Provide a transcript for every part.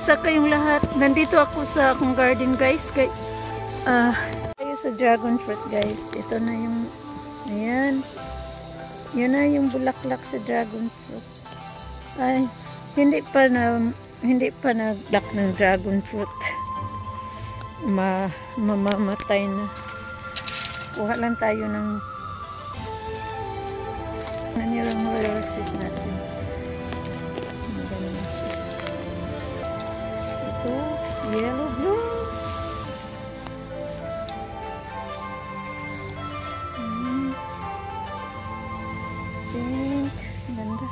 Kumusta kayong lahat? Nandito ako sa akong garden guys. Tayo sa dragon fruit guys. Ito na yung, ayan. Yun na yung bulaklak sa dragon fruit. Ay, hindi pa nag-black ng dragon fruit. Mamamatay na. Kuha lang tayo ng nangyarang roses natin. Maganda siya. Ito, yellow blooms. Pink. Ganda.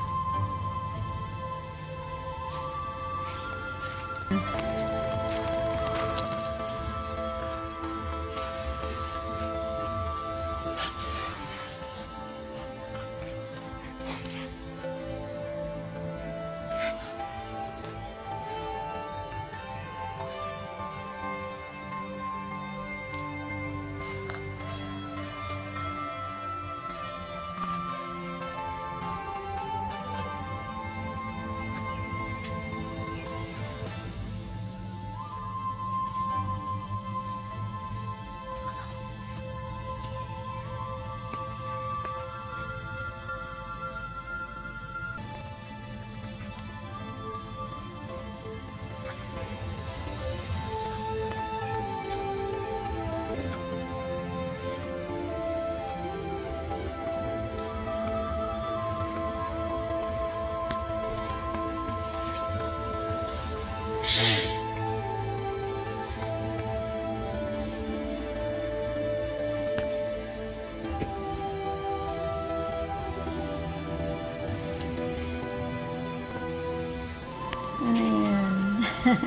Ayan.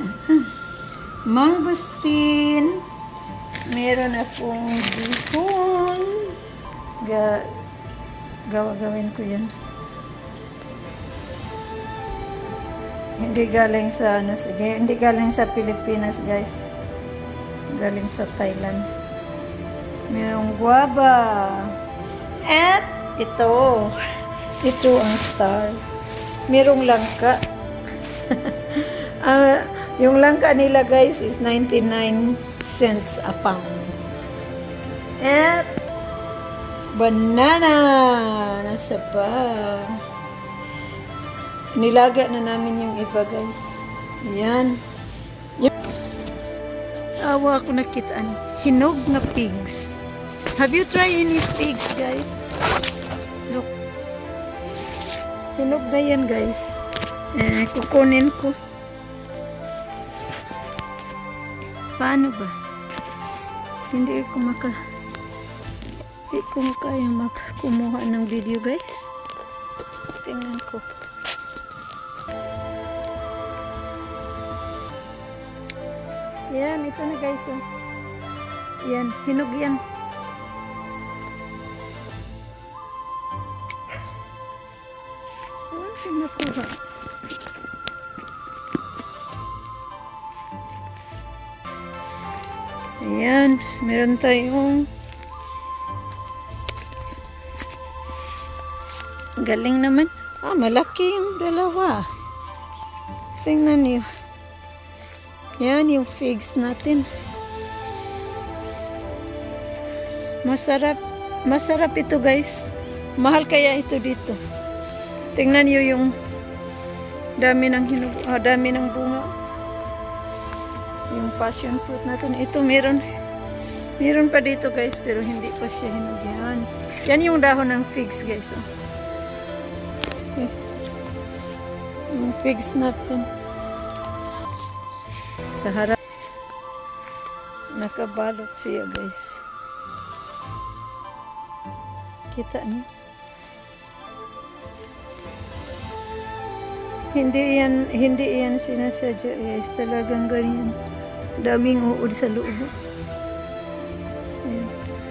Mangustin. Meron akong dihon. Gawin ko yan. Hindi galing sa hindi galing sa Pilipinas, guys. Galing sa Thailand. Merong guava. At ito. Ito ang star. Merong langka. Yung langka nila guys is 99 cents a pound. At banana nasa pa. Nilaga na namin yung iba guys. Ayan. Awa ako nakitaan. Hinog na pigs. Have you tried any pigs guys? Look. Hinog na yan guys. Kukunin ko. Paano ba? Hindi ko kaya kumuha ng video guys. Tingnan ko. Yan, ito na guys. Oh. Yan, hinog yan. Nakuha. Ayan, meron tayong galing naman. Malaki yung dalawa. Tingnan niyo. Yan yung figs natin. Masarap ito guys. Mahal kaya ito dito. Tingnan niyo yung dami ng dami ng bunga. Yung passion fruit natin. Ito meron pa dito guys, pero hindi pa siya hinog yan. Yan yung dahon ng figs guys. Oh. Okay. Yung figs natin. Sa harap. Nakabalot siya guys. Kita niyo. Hindi yan sinasadya guys. Talagang ganyan. Daming uod sa loob. Ayan.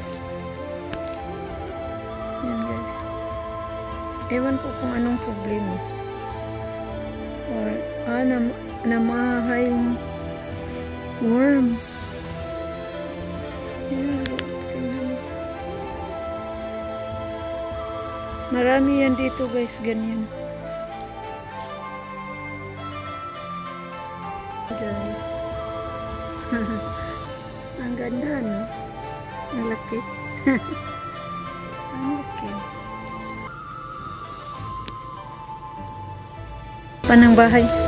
Ayan guys. Ewan ko kung anong problema. Or, namahay yung worms. Ayan. Marami yan dito guys. Ganyan. Guys. Ang ganda, no? Ang laki. Ang laki. Panang bahay.